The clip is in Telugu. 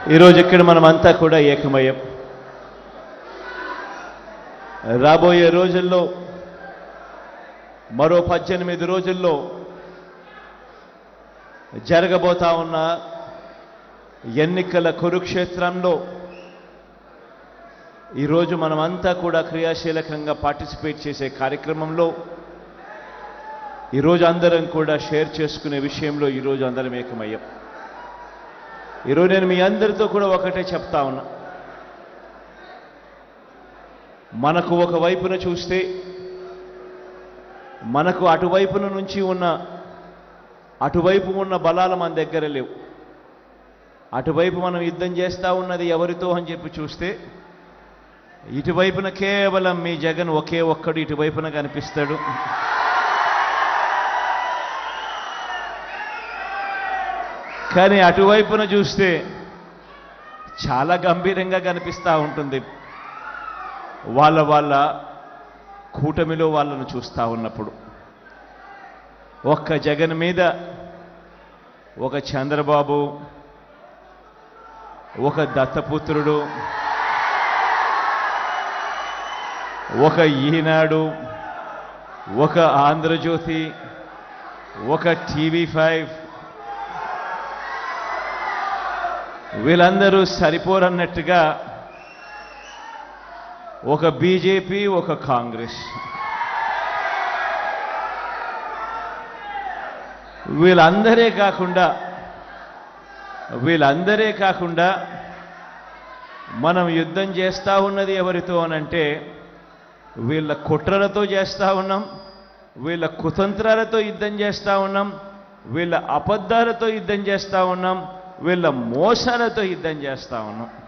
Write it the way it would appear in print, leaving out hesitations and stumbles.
ఈరోజు ఇక్కడ మనమంతా కూడా ఏకమయ్యాం. రాబోయే రోజుల్లో మరో 18 రోజుల్లో జరగబోతా ఉన్న ఎన్నికల కురుక్షేత్రంలో ఈరోజు మనమంతా కూడా క్రియాశీలకంగా పార్టిసిపేట్ చేసే కార్యక్రమంలో ఈరోజు అందరం కూడా షేర్ చేసుకునే విషయంలో ఈరోజు అందరం ఏకమయ్యాం. ఈరోజు నేను మీ అందరితో కూడా ఒకటే చెప్తా ఉన్నా, మనకు ఒకవైపున చూస్తే మనకు అటువైపున నుంచి అటువైపు ఉన్న బలాలు మన దగ్గర లేవు. అటువైపు మనం యుద్ధం చేస్తూ ఉన్నది ఎవరితో అని చెప్పి చూస్తే ఇటువైపున కేవలం మీ జగన్ ఒకే ఒక్కడు ఇటువైపున కనిపిస్తాడు. కానీ అటువైపున చూస్తే చాలా గంభీరంగా కనిపిస్తూ ఉంటుంది. వాళ్ళ కూటమిలో వాళ్ళను చూస్తూ ఉన్నప్పుడు ఒక్క జగన్ మీద ఒక చంద్రబాబు, ఒక దత్తపుత్రుడు, ఒక ఈనాడు, ఒక ఆంధ్రజ్యోతి, ఒక టీవీ5 వీళ్ళందరూ సరిపోరన్నట్టుగా ఒక బీజేపీ, ఒక కాంగ్రెస్, వీళ్ళందరే కాకుండా మనం యుద్ధం చేస్తూ ఉన్నది ఎవరితో అనంటే వీళ్ళ కుట్రలతో చేస్తూ ఉన్నాం, వీళ్ళ కుతంత్రాలతో యుద్ధం చేస్తూ ఉన్నాం, వీళ్ళ అబద్ధాలతో యుద్ధం చేస్తూ ఉన్నాం, వీళ్ళ మోసాలతో యుద్ధం చేస్తూ ఉన్నాం.